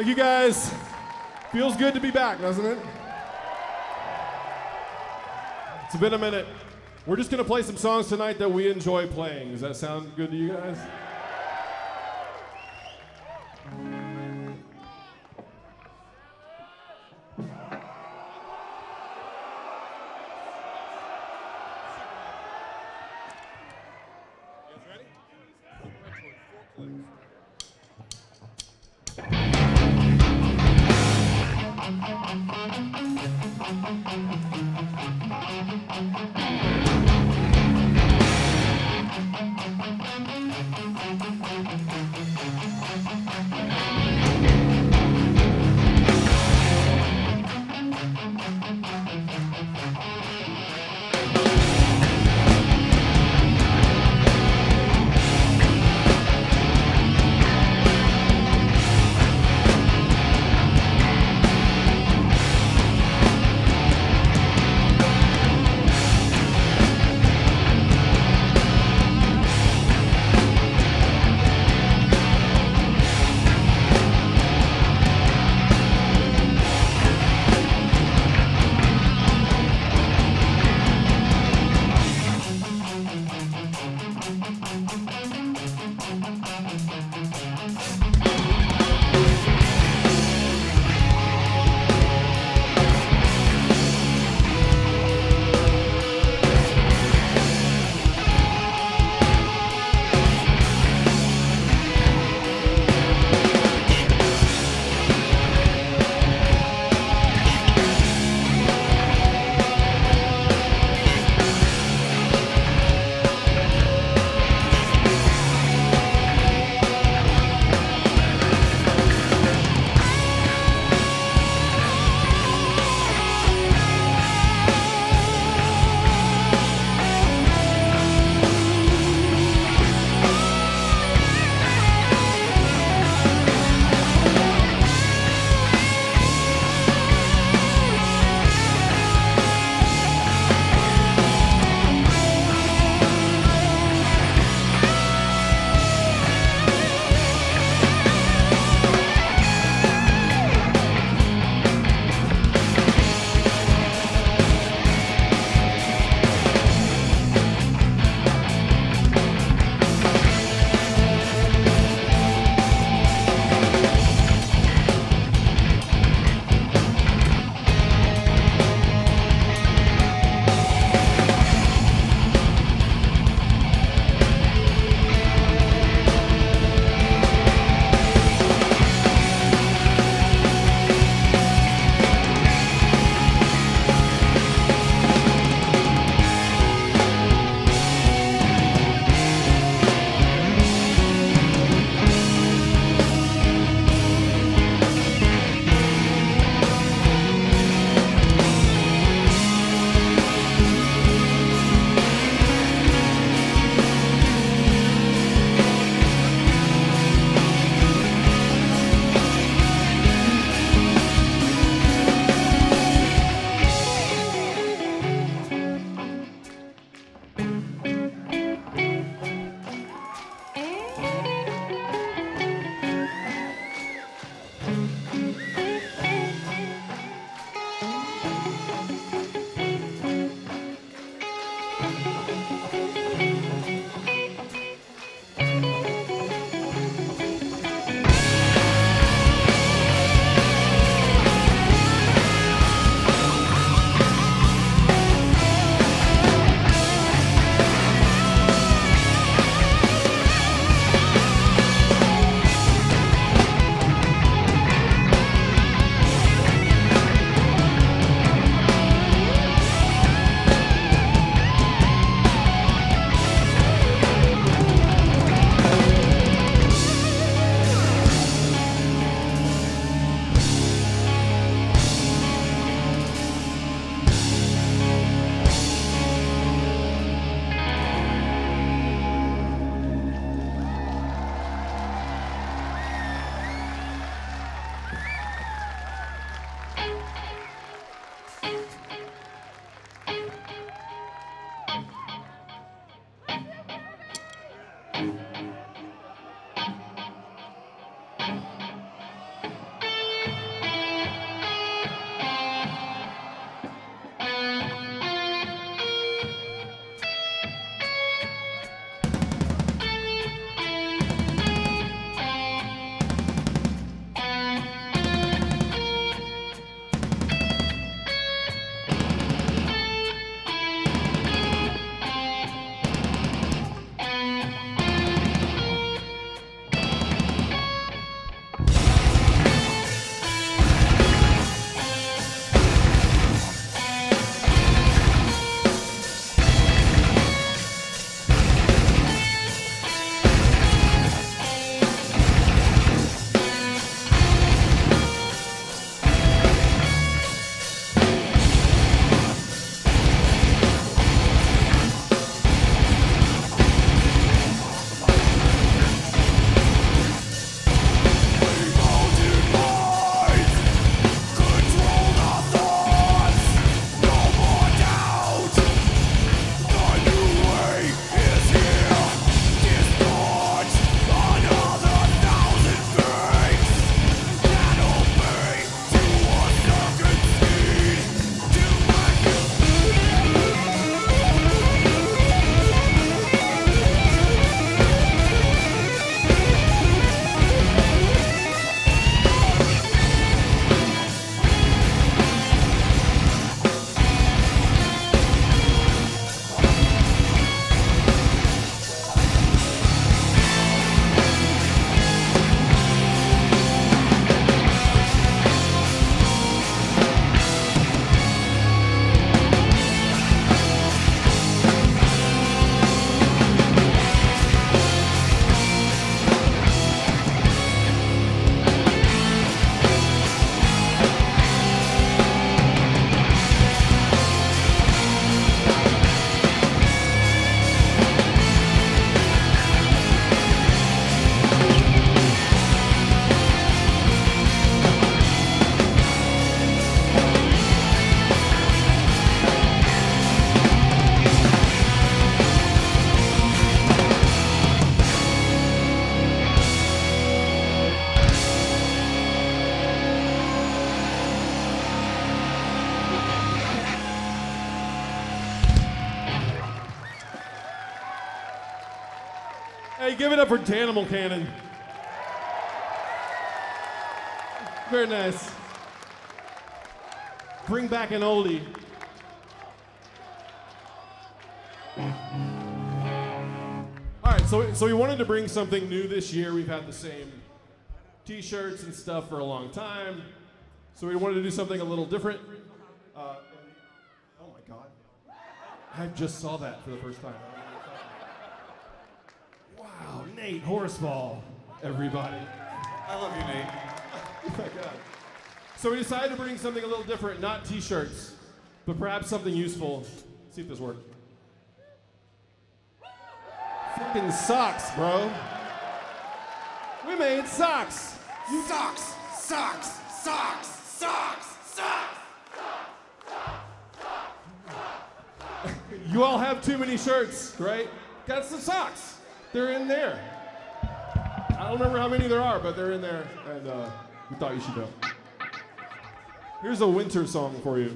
Thank you guys. Feels good to be back, doesn't it? It's been a minute. We're just gonna play some songs tonight that we enjoy playing. Does that sound good to you guys? Hey, give it up for Danimal Cannon. Very nice. Bring back an oldie. All right, so we wanted to bring something new this year. We've had the same t-shirts and stuff for a long time. So we wanted to do something a little different. Oh my God. I just saw that for the first time. Wow, Nate Horsfall, everybody. I love you, Nate. Oh my God. So we decided to bring something a little different, not t-shirts, but perhaps something useful. Let's see if this works. Fucking socks, bro. We made socks. Socks! Socks! Socks! Socks! Socks! You all have too many shirts, right? Got some socks. They're in there. I don't remember how many there are, but they're in there, and we thought you should know. Here's a winter song for you.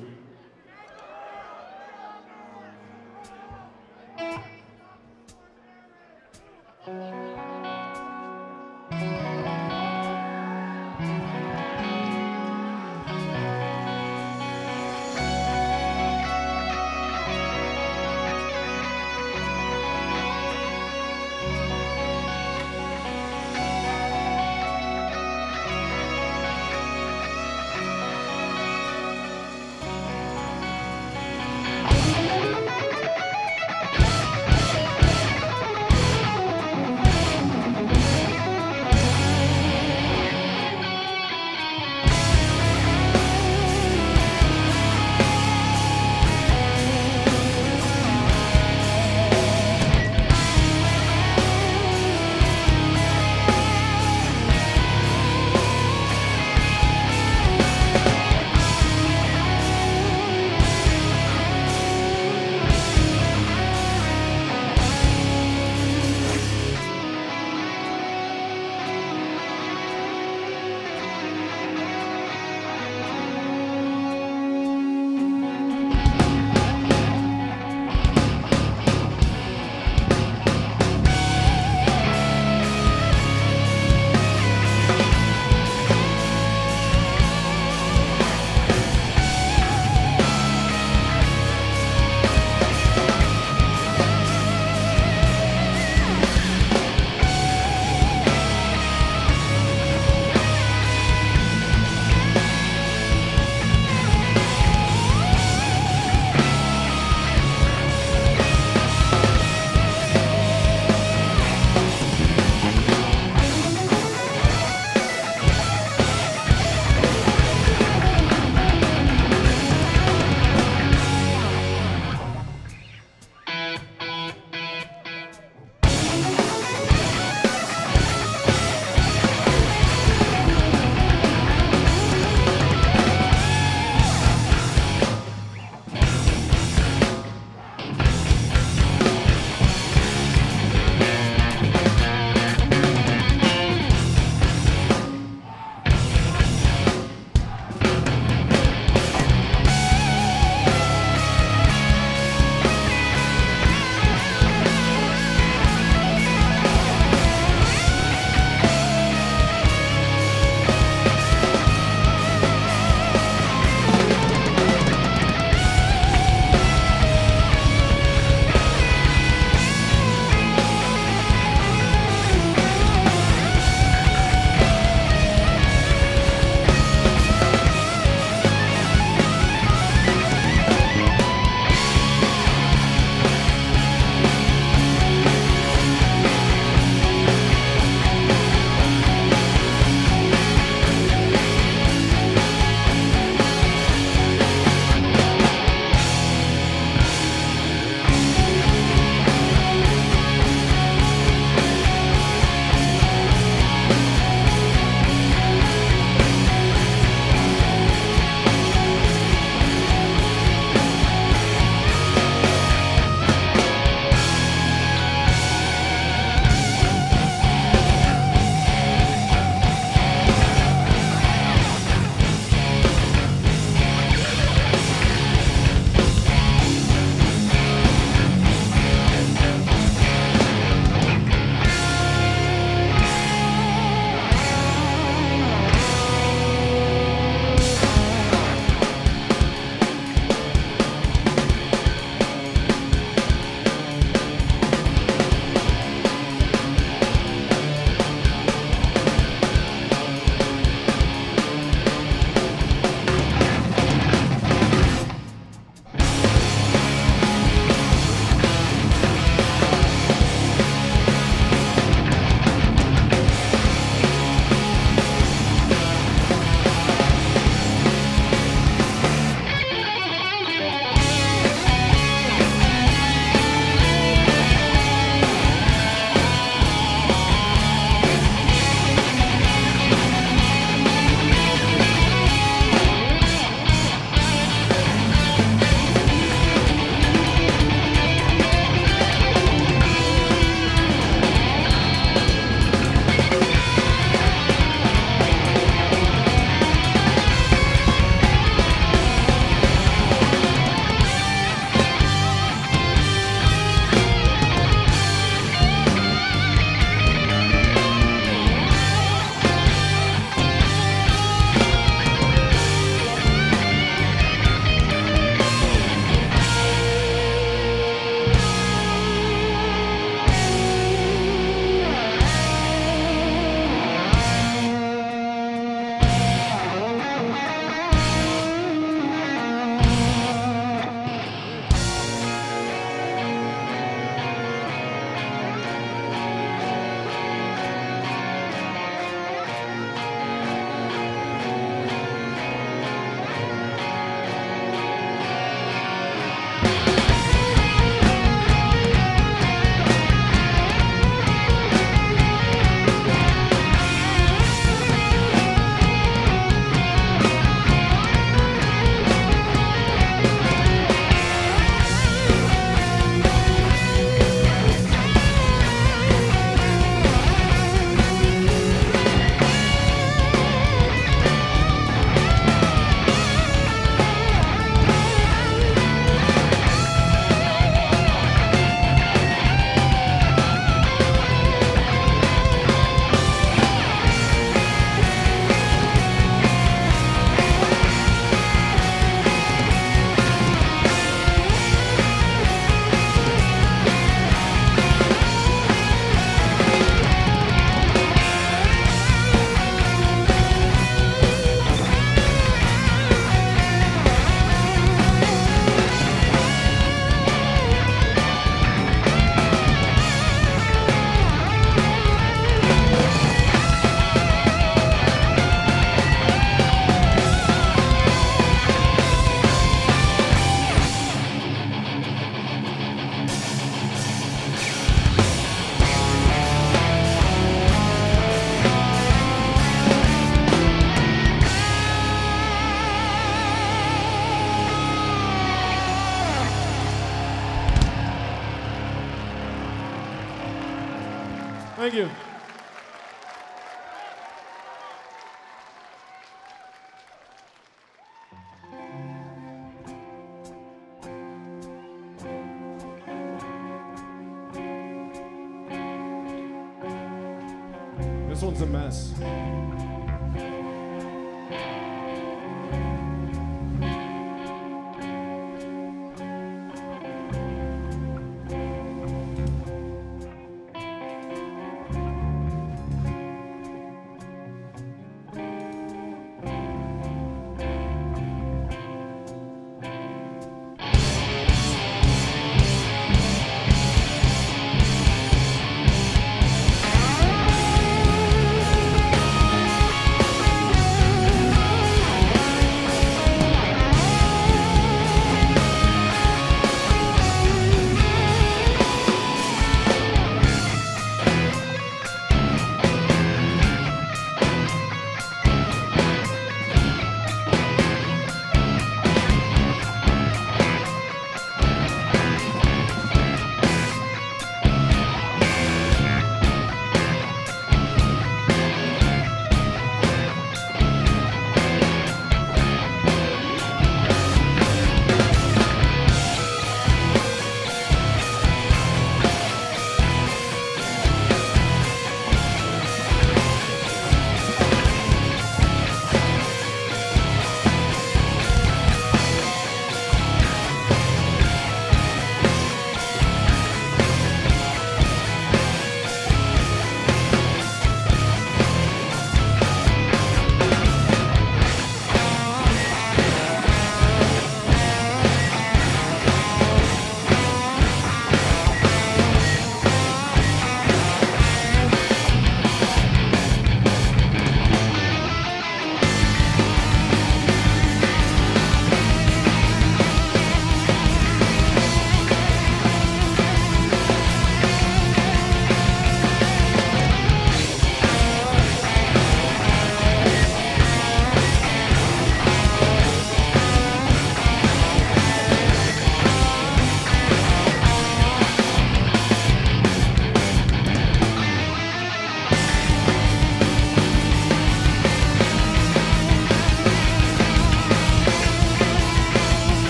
Thank you. This one's a mess.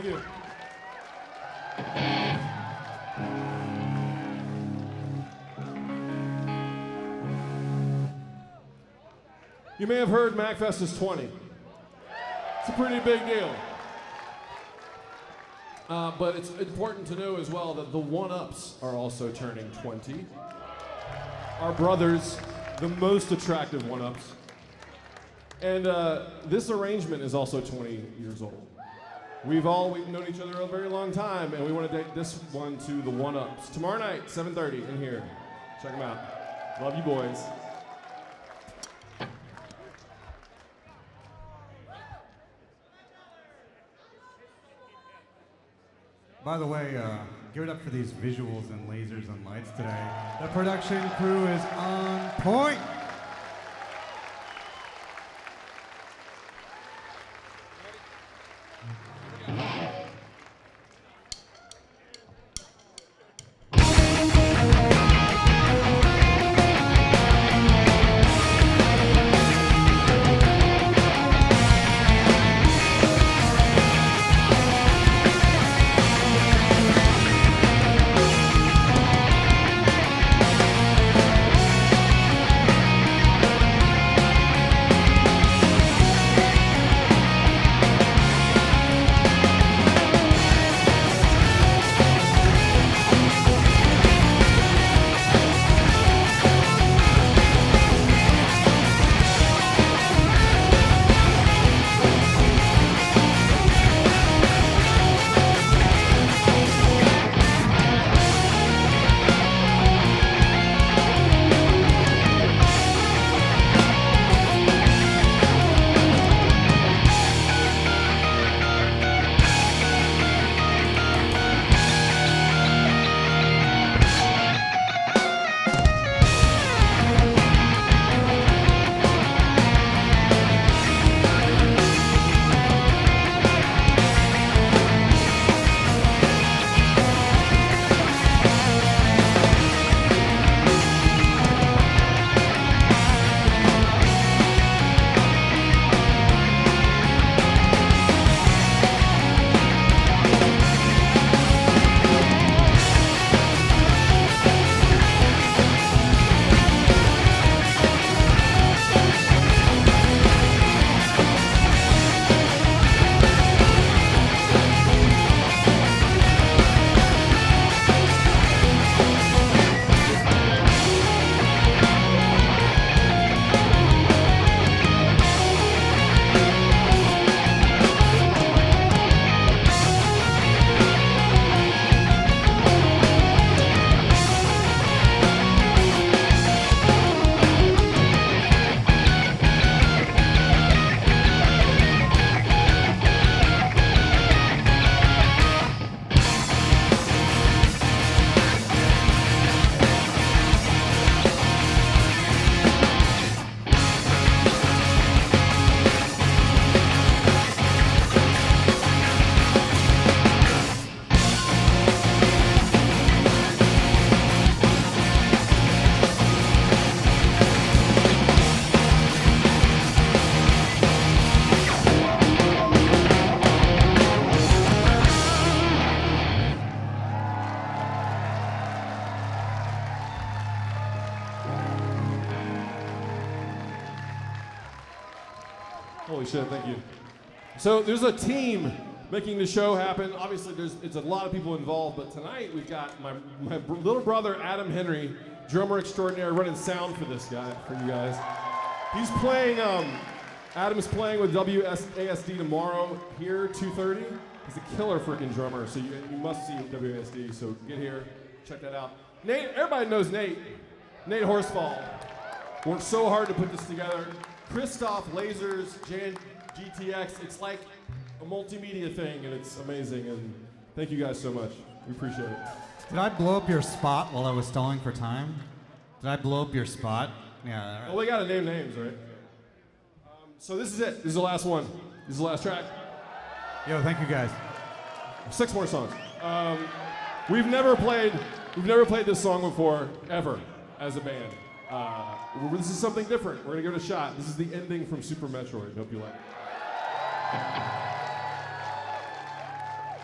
Thank you. You may have heard MAGFest is 20. It's a pretty big deal. But it's important to know as well that the one-ups are also turning 20. Our brothers, the most attractive one-ups. And this arrangement is also 20 years old. We've known each other a very long time, and we want to take this one to the one-ups. Tomorrow night, 7:30 in here. Check them out. Love you, boys. By the way, give it up for these visuals and lasers and lights today. The production crew is on point. Holy shit, thank you. So there's a team making the show happen. Obviously, it's a lot of people involved, but tonight we've got my little brother, Adam Henry, drummer extraordinaire, running sound for this guy, for you guys. He's playing, Adam's playing with WASD tomorrow here, 2:30. He's a killer freaking drummer, so you must see WASD, so get here, check that out. Nate, everybody knows Nate. Nate Horsfall. Worked so hard to put this together. Christoph, lasers, GTX, it's like a multimedia thing, and it's amazing, and thank you guys so much. We appreciate it. Did I blow up your spot while I was stalling for time? Did I blow up your spot? Yeah. Right. Well, we gotta name names, right? So this is it. This is the last one. This is the last track. Yo, thank you guys. 6 more songs. We've never played this song before, ever, as a band. This is something different. We're gonna give it a shot. This is the ending from Super Metroid. Hope you like it.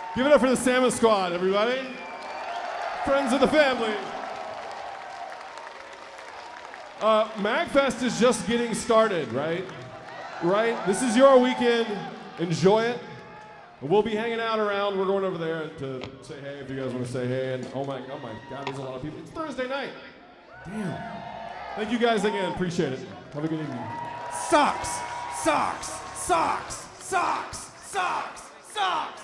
Give it up for the Salmon Squad, everybody. Friends of the family. MAGFest is just getting started, right? Right? This is your weekend. Enjoy it. We'll be hanging out around. We're going over there to say hey if you guys want to say hey. And oh my God, there's a lot of people. It's Thursday night. Damn. Thank you guys again. Appreciate it. Have a good evening. Socks, socks, socks, socks, socks, socks.